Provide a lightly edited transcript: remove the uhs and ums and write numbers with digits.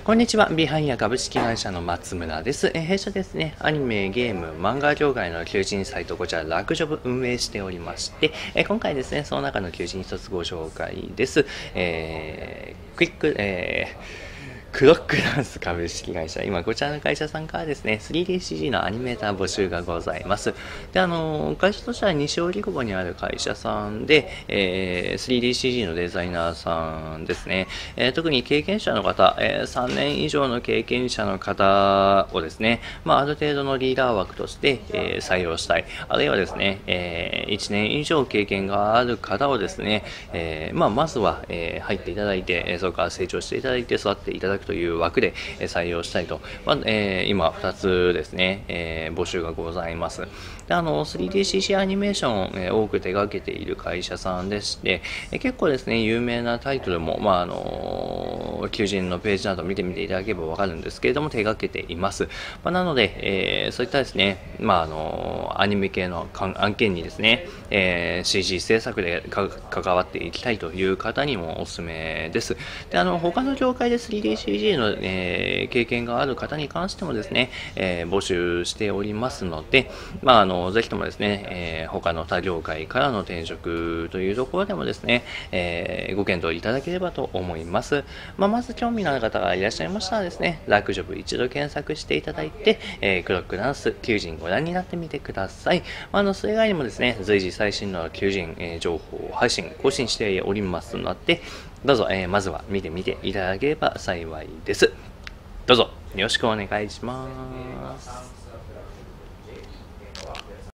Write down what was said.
こんにちは。ビハイヤ株式会社の松村です。弊社ですね、アニメ、ゲーム、漫画業界の求人サイト、こちら、ラクジョブ運営しておりまして、今回ですね、その中の求人一つご紹介です。クロックダンス株式会社。今、こちらの会社さんからですね、3DCG のアニメーター募集がございます。で、会社としては西荻窪にある会社さんで、3DCG のデザイナーさんですね。特に経験者の方、3年以上の経験者の方をですね、ある程度のリーダー枠として、採用したい。あるいはですね、1年以上経験がある方をですね、まずは、入っていただいて、そこから成長していただいて、育っていただくという枠で採用したいと、今2つですね、募集がございます。で3DCC アニメーション、多く手掛けている会社さんでして、結構ですね、有名なタイトルも、求人のページなど見てみていただければわかるんですけれども、手掛けています。なので、そういったですね、アニメ系の案件にですね、CG 制作で関わっていきたいという方にもおすすめです。で、他の業界で 3DCG の、経験がある方に関してもですね、募集しておりますので、ぜひともですね、他の他業界からの転職というところでもですね、ご検討いただければと思います。まず興味のある方がいらっしゃいましたらですね、ラクジョブ一度検索していただいて、クロックダンス、求人ご覧になってみてください。それ以外にもですね、随時最新の求人、情報配信、更新しておりますので、どうぞ、まずは見てみていただければ幸いです。どうぞよろしくお願いします。